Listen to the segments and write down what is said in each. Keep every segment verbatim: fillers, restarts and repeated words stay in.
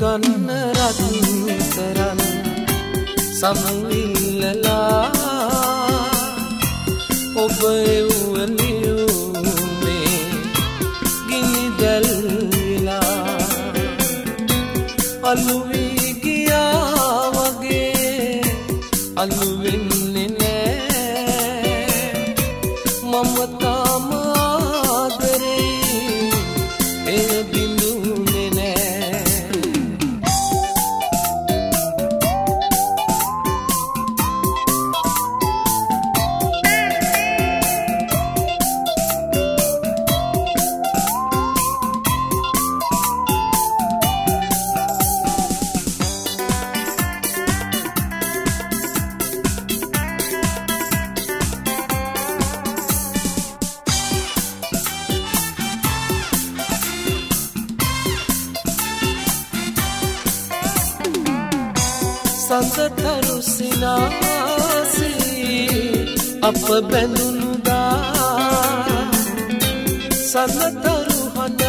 සමුගන්න රත්තරන් සමුවිල්ලලා ඔබ එව්වලියුමේ ගිනි දැල්විලා අලුවී ගියා වගේ අලු වෙන්නේ නෑ මම තාම ආදරේ එය බිඳුනේ නෑ සඳතරු සිනාසී අප බැඳුනුදා සඳතරු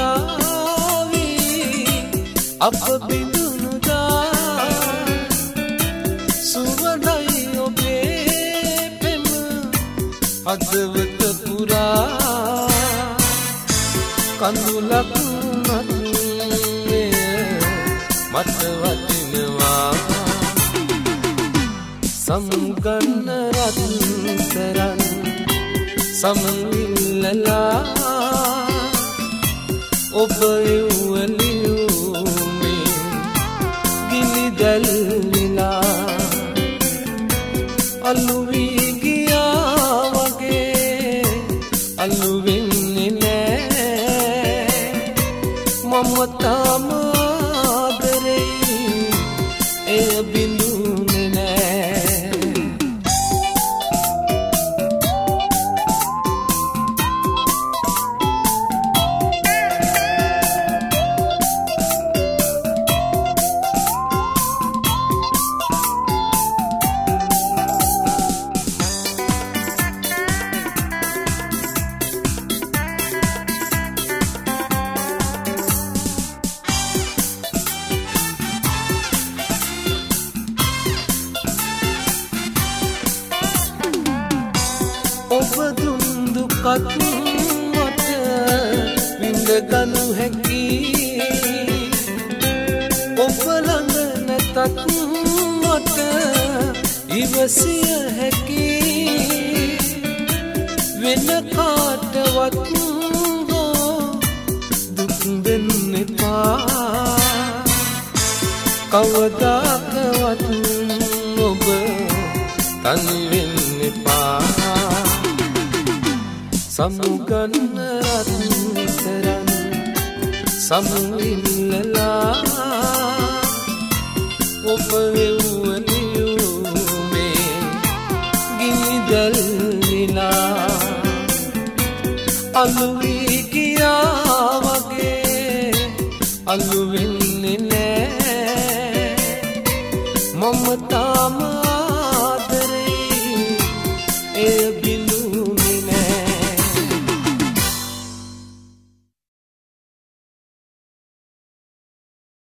හඬාවී අප බිඳුනුදා සුවඳයි ඔබේ පෙම හදවත පුරා කඳුලක් මතුවේ මට වටිනවා සමුගන්න රත්තරන් සමුවිල්ලලා ඔබ එව්වලියුමේ ගිනි දැල්විලා අලුවී ගියා වගේ අලු වෙන්නේ නෑ මම තාම ආදරේ එය බිඳුනේ නෑ මට විඳගනු හැකි ඔබ ළඟ නැතත් මට ඉවසිය හැකි වෙන කාටවත් දුක් දෙන්න එපා කවදාකවත් ඔබ තනි වෙන්න එපා සමුගන්න රත්තරන් සමුවිල්ලලා ඔබ එව්වලියුමේ ගිනි දැල්විලා අලුවී ගියා වගේ අලු වෙන්නේ නෑ මම තාම ආදරේ එය